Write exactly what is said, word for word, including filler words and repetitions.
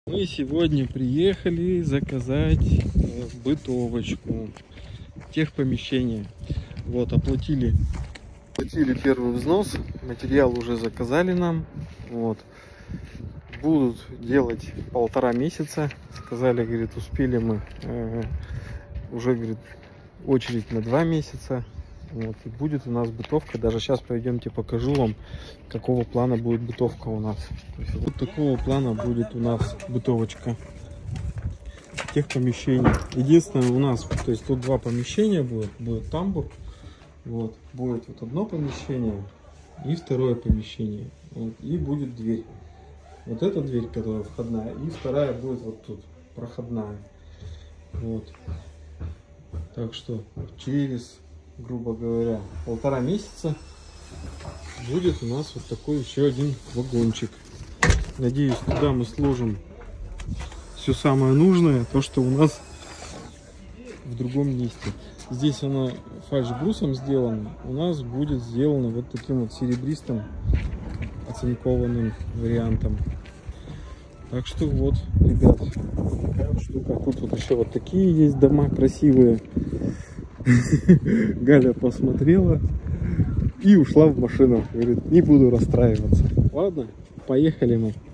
Мы сегодня приехали заказать бытовочку, техпомещение. Вот, оплатили, оплатили первый взнос, материал уже заказали нам. Вот, будут делать полтора месяца. Сказали, говорит, успели мы, э, уже, говорит, очередь на два месяца. Вот, и будет у нас бытовка. Даже сейчас пойдемте покажу вам, какого плана будет бытовка у нас. То есть, вот такого плана будет у нас бытовочка тех помещений. Единственное, у нас, то есть тут два помещения будет. Будет тамбур, вот, будет вот одно помещение и второе помещение. Вот, и будет дверь. Вот эта дверь, которая входная, и вторая будет вот тут, проходная. Вот. Так что через, грубо говоря, полтора месяца будет у нас вот такой еще один вагончик. Надеюсь, туда мы сложим все самое нужное, то, что у нас в другом месте. Здесь она фальш-брусом сделана, у нас будет сделано вот таким вот серебристым оцинкованным вариантом. Так что вот, ребят, такая вот штука. Тут вот еще вот такие есть дома красивые. Галя посмотрела и ушла в машину. Говорит, не буду расстраиваться. Ладно, поехали мы.